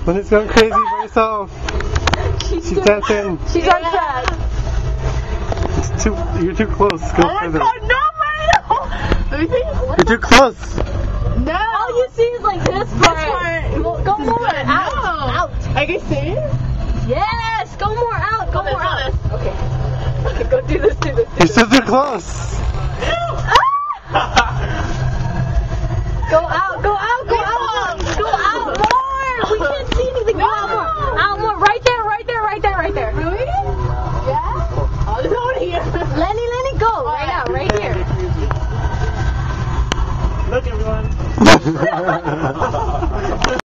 Linda's going crazy by herself. She's dancing. She's on track. You're too close. Go further. God, no, Mario! Let me see. You're too close. No. All you see is like this part. Go more out. Out. I can see. Yes. Go more out. Go more out. Okay. Okay. Go do this. Do this. You're still too close. Ah!